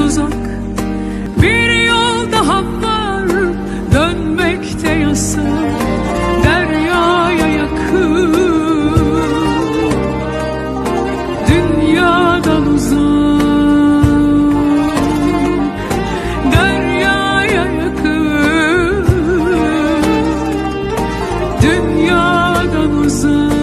uzak bir yol daha var, dönmekte yasak, deryaya yakın, dünyadan uzak, deryaya yakın, dünyadan uzak.